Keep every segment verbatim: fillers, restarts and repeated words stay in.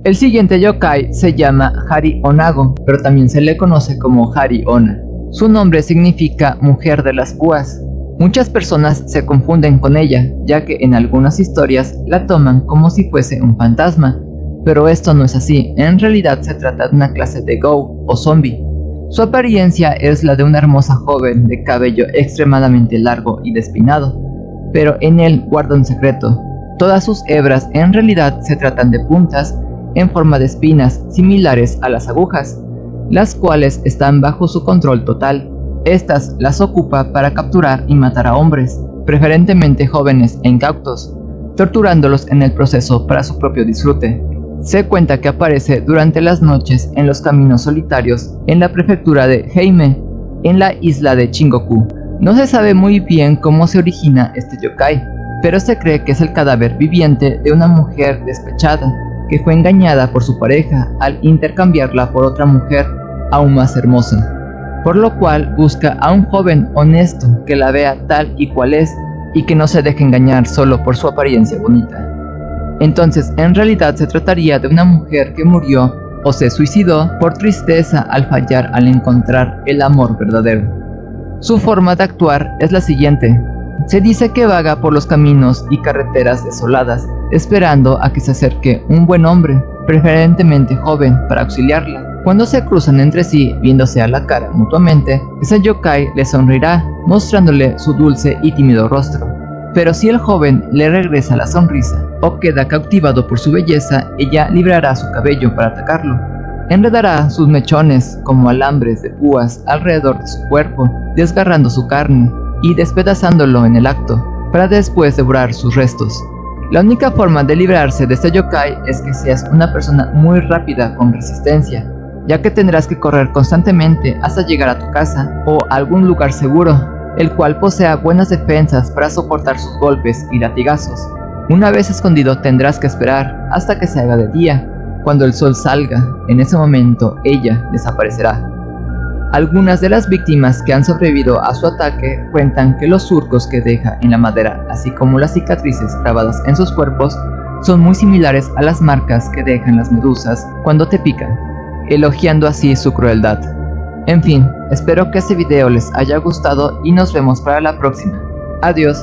El siguiente yokai se llama Hari Onago, pero también se le conoce como Hari Onna. Su nombre significa mujer de las púas. Muchas personas se confunden con ella, ya que en algunas historias la toman como si fuese un fantasma, pero esto no es así. En realidad se trata de una clase de Ghoul o zombie. Su apariencia es la de una hermosa joven de cabello extremadamente largo y despeinado, pero en él guarda un secreto. Todas sus hebras en realidad se tratan de puntas en forma de espinas similares a las agujas, las cuales están bajo su control total. Estas las ocupa para capturar y matar a hombres, preferentemente jóvenes e incautos, torturándolos en el proceso para su propio disfrute. Se cuenta que aparece durante las noches en los caminos solitarios en la prefectura de Heime, en la isla de Chingoku. No se sabe muy bien cómo se origina este yokai, pero se cree que es el cadáver viviente de una mujer despechada que fue engañada por su pareja al intercambiarla por otra mujer aún más hermosa, por lo cual busca a un joven honesto que la vea tal y cual es y que no se deje engañar solo por su apariencia bonita. Entonces, en realidad se trataría de una mujer que murió o se suicidó por tristeza al fallar al encontrar el amor verdadero. Su forma de actuar es la siguiente. Se dice que vaga por los caminos y carreteras desoladas, esperando a que se acerque un buen hombre, preferentemente joven, para auxiliarla. Cuando se cruzan entre sí, viéndose a la cara mutuamente, ese yokai le sonreirá, mostrándole su dulce y tímido rostro. Pero si el joven le regresa la sonrisa o queda cautivado por su belleza, ella librará su cabello para atacarlo. Enredará sus mechones como alambres de púas alrededor de su cuerpo, desgarrando su carne y despedazándolo en el acto, para después devorar sus restos. La única forma de librarse de este yokai es que seas una persona muy rápida con resistencia, ya que tendrás que correr constantemente hasta llegar a tu casa o a algún lugar seguro, el cual posea buenas defensas para soportar sus golpes y latigazos. Una vez escondido tendrás que esperar hasta que se haga de día. Cuando el sol salga, en ese momento ella desaparecerá. Algunas de las víctimas que han sobrevivido a su ataque cuentan que los surcos que deja en la madera, así como las cicatrices grabadas en sus cuerpos, son muy similares a las marcas que dejan las medusas cuando te pican, elogiando así su crueldad. En fin, espero que este video les haya gustado y nos vemos para la próxima. Adiós.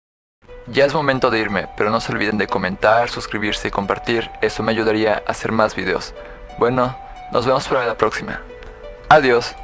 Ya es momento de irme, pero no se olviden de comentar, suscribirse y compartir, eso me ayudaría a hacer más videos. Bueno, nos vemos para la próxima. Adiós.